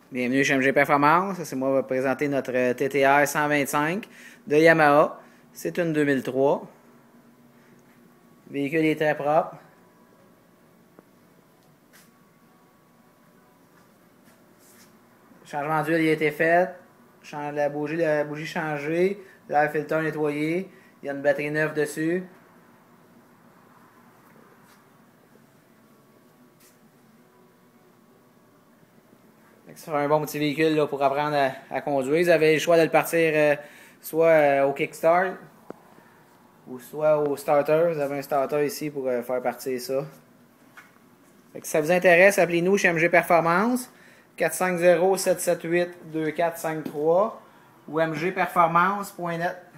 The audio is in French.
Bienvenue chez MG Performance. C'est moi qui vais présenter notre TTR 125 de Yamaha. C'est une 2003. Le véhicule est très propre. Le changement d'huile a été fait. La bougie changée. L'air filter nettoyé. Il y a une batterie neuve dessus. C'est un bon petit véhicule là, pour apprendre à conduire. Vous avez le choix de le partir soit au Kickstart ou soit au Starter. Vous avez un starter ici pour faire partir ça. Si ça vous intéresse, appelez-nous chez MG Performance 450-778-2453 ou mgperformance.net.